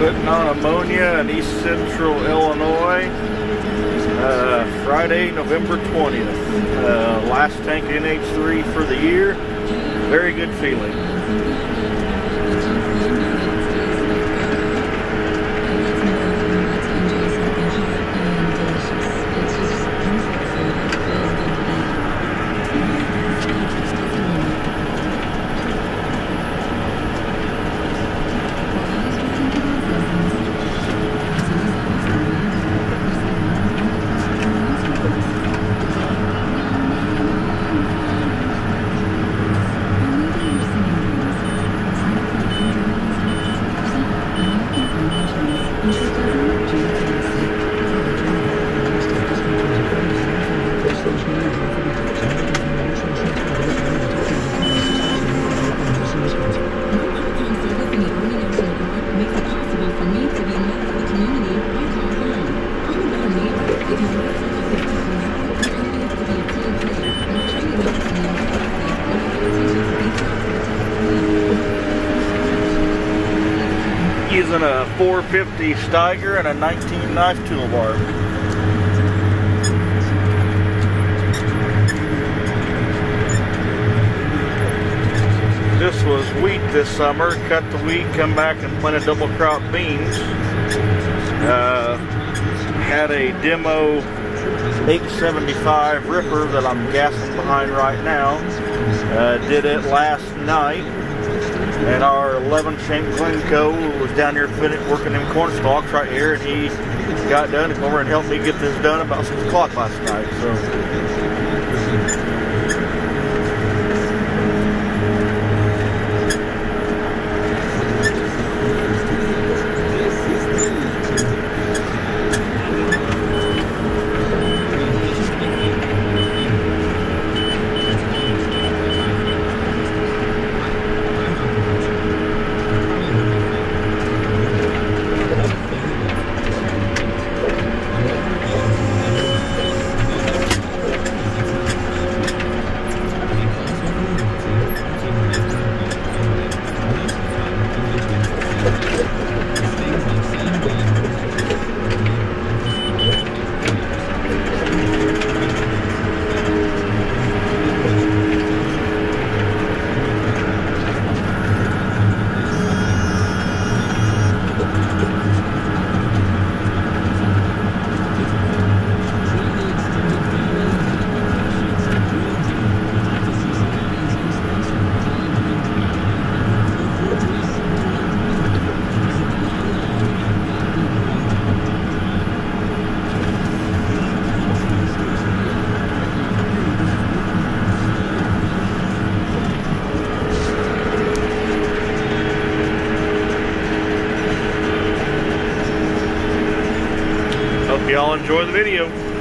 putting on ammonia in East Central Illinois. Friday, November 20th. Last tank nh3 for the year. Very good feeling. Using a 450 Steiger and a 19 knife toolbar. This was wheat this summer. Cut the wheat, come back and planted double crop beans. Had a demo 875 ripper that I'm gassing behind right now. Did it last night. And our 11 shank Glencoe was down here working them corn stalks right here, and he got done and come over and helped me get this done about 6 o'clock last night. So. Hope y'all enjoy the video.